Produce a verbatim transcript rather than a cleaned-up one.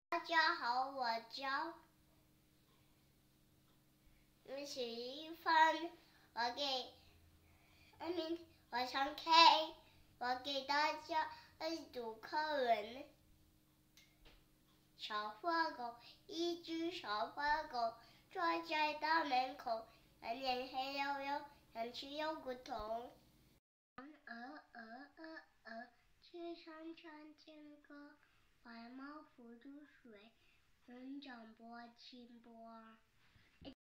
大家好，我叫许一帆，我给，I mean，我唱 K，我给大家读课文。小花狗，一只小花狗，坐在大门口，脸黑黝黝，想吃肉骨头。鹅鹅鹅鹅，去山川见歌，白毛浮绿水，人长波清波。